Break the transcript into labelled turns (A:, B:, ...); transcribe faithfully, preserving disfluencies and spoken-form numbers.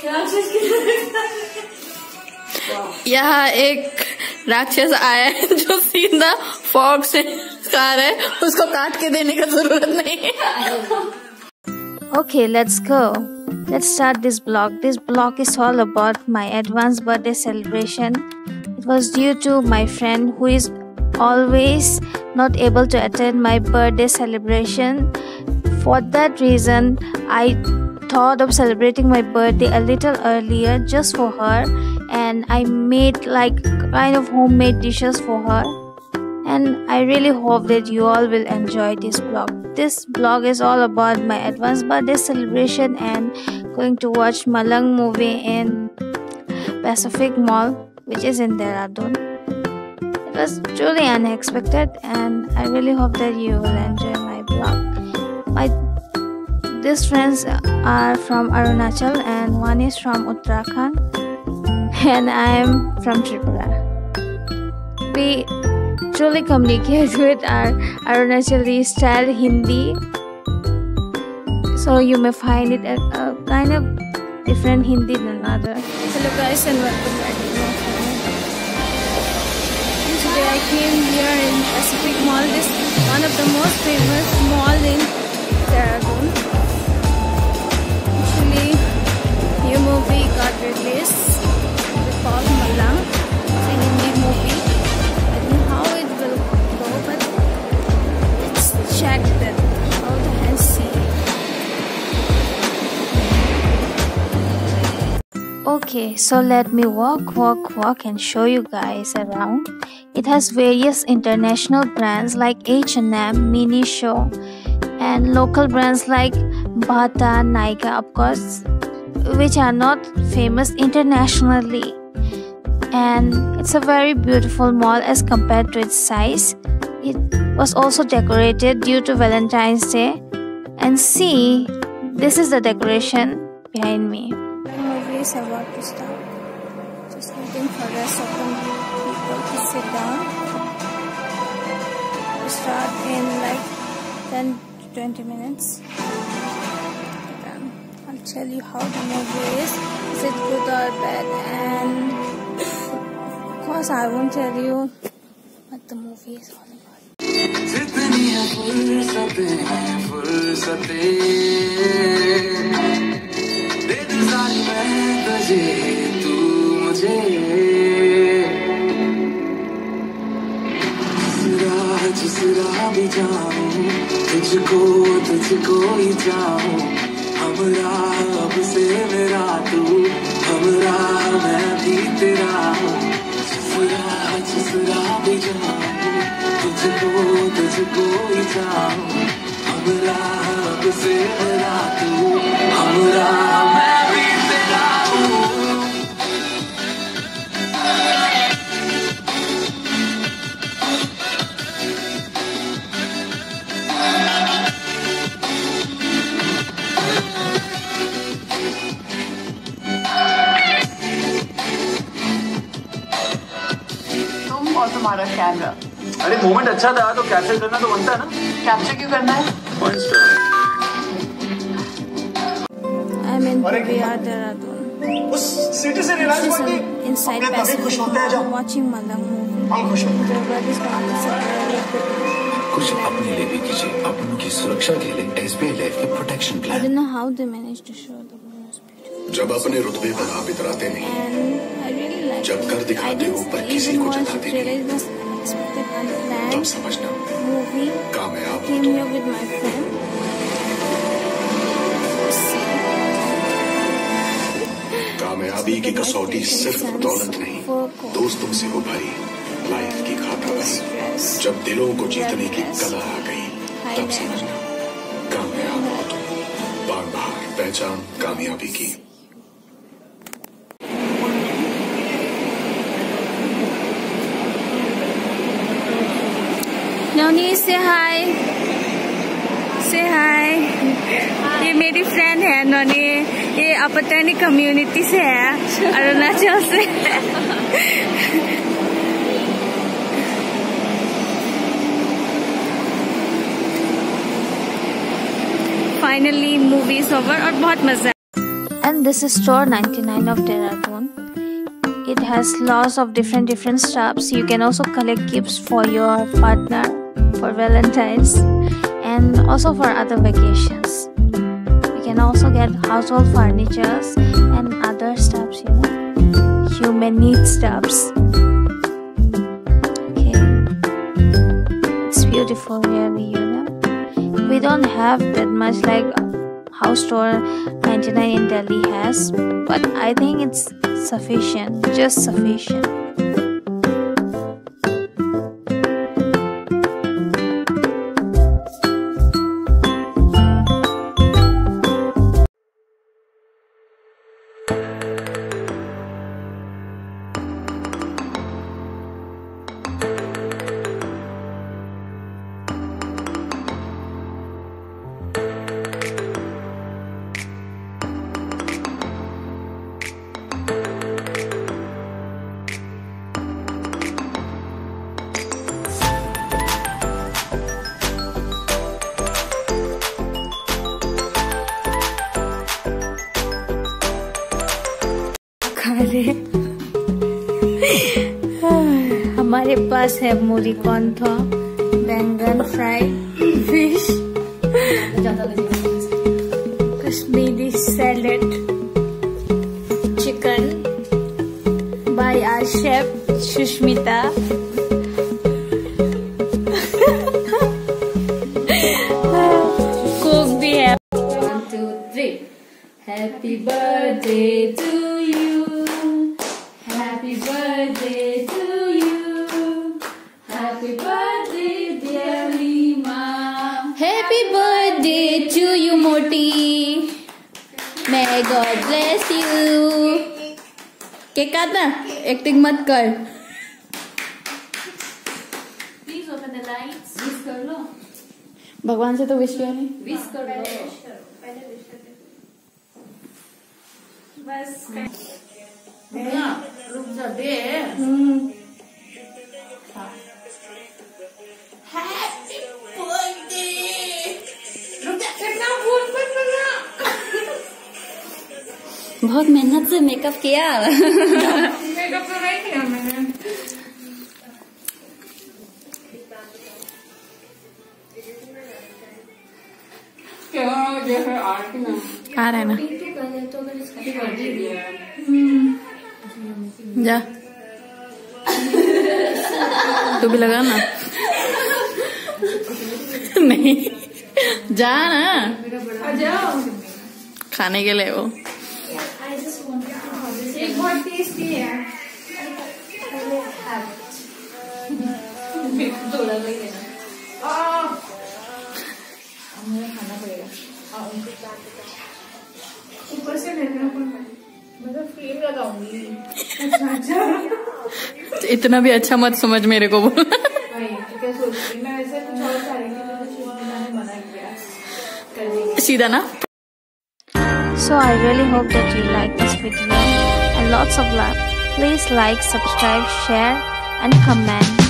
A: यहाँ एक राक्षस आया है जो सीधा फॉग से खा रहा है, उसको काट के देने का जरूरत नहीं है।
B: Okay, let's go. Let's start this vlog. This vlog is all about my advanced birthday celebration. It was due to my friend who is always not able to attend my birthday celebration. For that reason, I thought of celebrating my birthday a little earlier just for her, and I made like kind of homemade dishes for her. And I really hope that you all will enjoy this vlog. This vlog is all about my advanced birthday celebration and going to watch Malang movie in Pacific Mall, which is in Dehradun. It was truly unexpected, and I really hope that you will enjoy my vlog. My these friends are from Arunachal and one is from Uttarakhand, and I am from Tripura. We truly communicate with our Arunachali style Hindi, so you may find it a, a kind of different Hindi than other.
A: Hello guys and welcome back to my channel. Today I came here in Pacific Mall. This is one of the most famous mall in Dehradun. Actually, new movie got released. It's called Malang. It's a Hindi movie. Check that out and see.
B: Okay, so let me walk, walk, walk and show you guys around. It has various international brands like H and M, Mini Show, and local brands like Bata, Nykaa, of course, which are not famous internationally. And it's a very beautiful mall as compared to its size. It was also decorated due to Valentine's Day. And see, this is the decoration behind me.
A: The movie is about to start. Just waiting for the rest of the people to sit down. We start in like ten to twenty minutes. Then I'll tell you how the movie is. Is it good or bad? And of course I won't tell you what the movie is all about.
C: जितनी है फुर्सतें फुर्सतें दे दे सारी मैं तुझे तू मुझे जिस राह जिस राह भी जाऊं तुझको तुझको ही जाऊं हमरा अब से मेरा तू हमरा मैं भी तेरा जिस राह जिस राह भी जाऊं तुझको तुझको ही जाऊं हमरा अब से मेरा तू हमरा मैं भी तेरा हूँ।
D: तुम और तुम्हारा कैमरा।
E: अरे मोमेंट अच्छा था तो कैप्चर करना तो बनता है ना।
D: कैप्चर क्यों करना है?
A: I'm in Dehradun.
E: उस सिटी से रिलायंस पॉइंट भी
A: inside Pacific Mall watching Malang movie.
C: कुछ अपने लिए भी कीजिए, अपनों की सुरक्षा के लिए एस बी आई लाइफ के protection plan.
A: I don't know how they managed to show the most beautiful.
C: जब अपने रुतबे पर आप इतराते नहीं,
A: And I really like
C: जब कर दिखाते हो पर किसी को जताते नहीं, तब
A: नहीं.
C: समझना
A: Movie
C: कामयाब
A: came here with my friend.
C: कामयाबी की कसौटी सिर्फ दौलत नहीं, दोस्तों से हो भाई, लाइफ की खाता भाई। जब दिलों को जीतने की कला आ गई, तब समझना कामयाब हो तुम। बार बार पहचान कामयाबी की।
A: नौनी से हाय, से हाय। ये मेरी फ्रेंड है नौनी, ये अपतनी कम्युनिटी से है, अरुणाचल से। फाइनली मूवी इज ओवर और बहुत मजा।
B: And this is store ninety-nine of Dehradun. It has lots of different different stuffs. You can also collect gifts for your partner for Valentine's and also for other vacations. You can also get household furnitures and other stuffs, you know, human needs stuffs. Okay, it's beautiful really, you know. We don't have that much like how store ninety-nine in Delhi has, but I think it's sufficient, just sufficient. हमारे पास है मूरी कॉन्थो, बैंगन fry, fish, Kashmiri salad, chicken by our chef Sushmita. Coke भी है। One two three. Happy birthday to you, happy birthday to you, happy birthday dear Lima, happy birthday to you मोटी, may God bless you. Cake काटना, acting मत कर। Please open the lights. Wish कर लो। भगवान से तो विश किया नहीं। विश कर लो। पहले विश कर दे। बस रुक जा दे। Happy birthday. रुक जा, कितना फूल मत बना। बहुत मेहनत से मेकअप किया। मेकअप तो नहीं किया मैंने। आ रहा है ना? जा तू भी लगा ना। नहीं जा ना, खाने के लिए वो बहुत टेस्टी है। खाना पड़ेगा ऊपर से मतलब फ्रेम लगाऊंगी। इतना भी अच्छा मत समझ मेरे को बोल। क्या सोच रही मैं वैसे कुछ और चाह रही थी, मैंने मना किया सीधा ना। So I really hope that you like this video and lots of love. Please like, subscribe, share and comment.